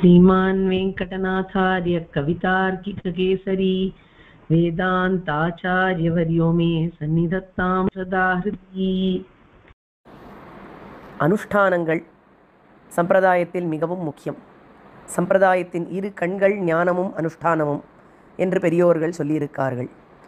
श्रीमान् वेङ्कटनाथार्य कवितार्किककेसरी वेदान्ताचार्यवर्यो मे सन्निधत्तां सदा हृदि. அனுஷ்டானங்கள் சம்பிரதாயத்தில் மிகவும் முக்கியம். சம்பிரதாயத்தின் இரு கண்கள் ஞானமும் அனுஷ்டானமும் என்று பெரியோர்கள் சொல்லியிருக்கார்கள்.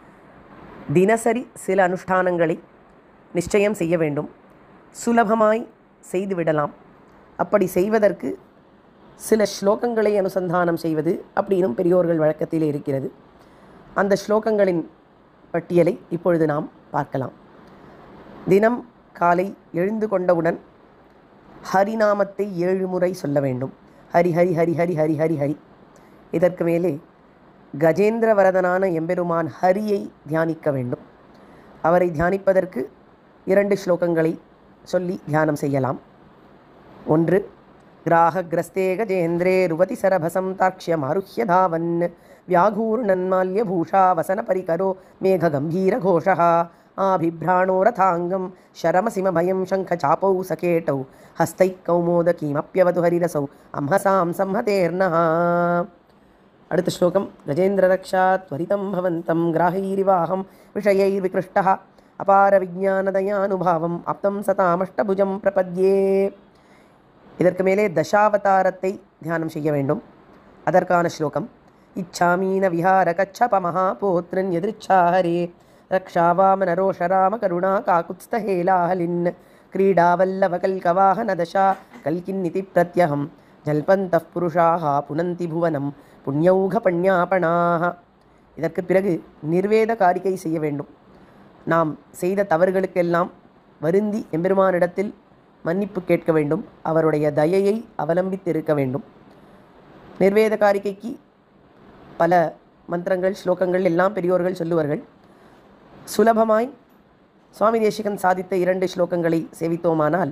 தினசரி சில அனுஷ்டானங்களை நிச்சயம் செய்ய வேண்டும். சுலபமாய் செய்துவிடலாம். அப்படி செய்வதற்கு சில ஸ்லோகங்களை அனுசந்தானம் செய்வது அப்படின்னும் பெரியோர்கள் வழக்கத்தில் இருக்கிறது. அந்த ஸ்லோகங்களின் பட்டியலை இப்பொழுது நாம் பார்க்கலாம். தினம் காலை எழுந்து கொண்டவுடன் ஹரிநாமத்தை 7 முறை சொல்ல வேண்டும். ஹரி ஹரி ஹரி ஹரி ஹரி ஹரி ஹரி. இதற்கு மேலே கஜேந்திர வரதனான எம்பெருமான் ஹரியை தியானிக்க வேண்டும். அவரை தியானிப்பதற்கு 2 ஸ்லோகங்களை சொல்லி தியானம் செய்யலாம். 1. கிராஹக்ரஸ்தே கஜேந்திரே ருவதி சரபசம் தாக்ஷ்ய மாருஹ்ய தாவன் வியாகூர்ணன்மால்ய பூஷா வசன பரிகரோ மேக கம்பீர கோஷः ஆபிப்ராணோ ரதாங்கம் शरमसिमभयं शङ्खचापौ सकेटौ हस्तैः कौमोदकीमप्यवतु हरिरसौ अंहसां संहतेर्नः. அடுத்த ஸ்லோகம். கஜேந்திரரக்ஷாத் त्वरितं भवन्तं ग्राहैरिवाहं विषयैर्विकृष्टः अपार विज्ञानदयानुभावम् आप्तं सतामष्टभुजं प्रपद्ये. இதற்கு மேலே தசாவதாரத்தை தியானம் செய்ய வேண்டும். அதற்கான ஸ்லோகம். இச்சாமீன விஹார கச்சப மகாபோத்ரன் எதிர்ச்சாஹரே ரக்ஷாவாமனரோஷராம கருணா காகுத்ஸ்தஹேலாஹலின் क्रीडावल्लभकल्कवाहनदशा कल्किन्निति प्रत्यहं जल्पन्तः पुरुषाः पुनन्ति भुवनं புண்ணியௌகபண்யாபணாக. இதற்கு பிறகு நிர்வேத காரிகை செய்ய வேண்டும். நாம் செய்த தவறுகளுக்கெல்லாம் வருந்தி எம்பெருமானிடத்தில் மன்னிப்பு கேட்க வேண்டும். அவருடைய தயையை அவலம்பித்திருக்க வேண்டும். நிர்வேத காரிகைக்கு பல மந்திரங்கள் ஸ்லோகங்கள் எல்லாம் பெரியோர்கள் சொல்லுவார்கள். சுலபமாய் சுவாமி தேசிகன் சாதித்த 2 ஸ்லோகங்களை சேவித்தோமானால்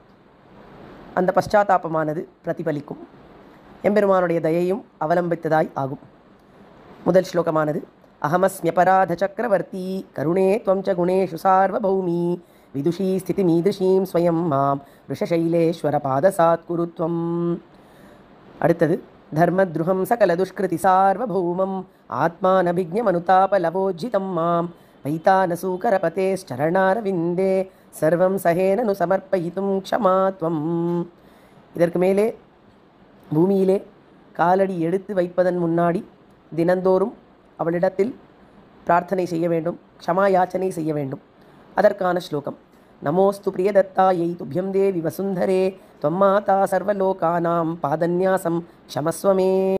அந்த பశ్చాத்தாபமானது பிரதிபலிக்கும். எம்பெருமானுடைய தயையும் அவலம்பித்ததாய் ஆகும். முதல் ஸ்லோகமானது அகமஸ்மியபராத சக்கரவர்த்தி கருணே த்வம் ச குணேஷு சார்வபௌமி விதுஷீ ஸ்திதிமீதுஷீம் ஸ்வயம் மாம் ரிஷசைலேஸ்வர பாதசாத் குருத்வம். அடுத்தது தர்மத்ருஹம் சகல துஷ்கிருதி சார்வபௌமம் ஆத்மானபிஜ்ஞமனுதாபலவோஜ்ஜிதம் மாம் வைத்தானசூகரபதேஷ்சரணாரவிந்தே சர்வம் சஹேனனு சமர்ப்பயித்தும் க்ஷமாத்வம். இதற்கு மேலே பூமியிலே காலடி எடுத்து வைப்பதன் முன்னாடி தினந்தோறும் அவளிடத்தில் பிரார்த்தனை செய்ய வேண்டும். க்ஷமா யாச்சனை செய்ய வேண்டும். அதற்கான ஸ்லோகம். நமோஸ்து பிரியதத்தாயை துப்யம் தேவி வசுந்தரே त्वं माता सर्वलोकानां पादन्यासं क्षमस्व मे.